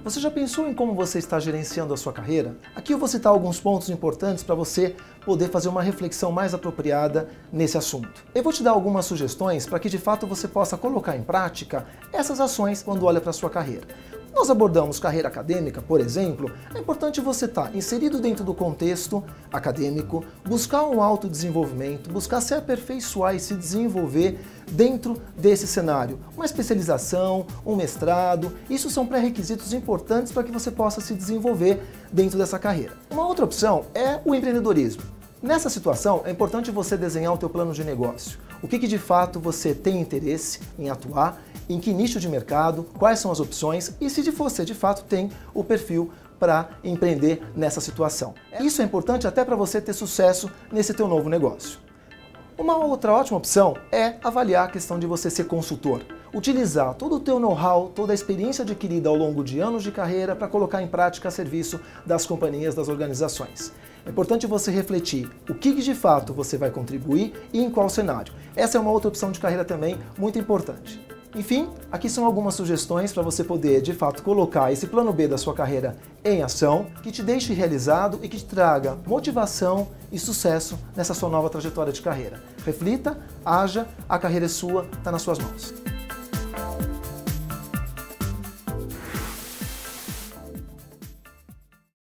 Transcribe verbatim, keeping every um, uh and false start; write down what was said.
Você já pensou em como você está gerenciando a sua carreira? Aqui eu vou citar alguns pontos importantes para você poder fazer uma reflexão mais apropriada nesse assunto. Eu vou te dar algumas sugestões para que de fato você possa colocar em prática essas ações quando olha para a sua carreira. Nós abordamos carreira acadêmica, por exemplo, é importante você estar inserido dentro do contexto acadêmico, buscar um autodesenvolvimento, buscar se aperfeiçoar e se desenvolver dentro desse cenário. Uma especialização, um mestrado, isso são pré-requisitos importantes para que você possa se desenvolver dentro dessa carreira. Uma outra opção é o empreendedorismo. Nessa situação, é importante você desenhar o teu plano de negócio. O que, que de fato você tem interesse em atuar, em que nicho de mercado, quais são as opções e se você de fato tem o perfil para empreender nessa situação. Isso é importante até para você ter sucesso nesse teu novo negócio. Uma outra ótima opção é avaliar a questão de você ser consultor. Utilizar todo o teu know-how, toda a experiência adquirida ao longo de anos de carreira para colocar em prática a serviço das companhias, das organizações. É importante você refletir o que de fato você vai contribuir e em qual cenário. Essa é uma outra opção de carreira também muito importante. Enfim, aqui são algumas sugestões para você poder, de fato, colocar esse plano B da sua carreira em ação, que te deixe realizado e que te traga motivação e sucesso nessa sua nova trajetória de carreira. Reflita, haja, a carreira é sua, está nas suas mãos.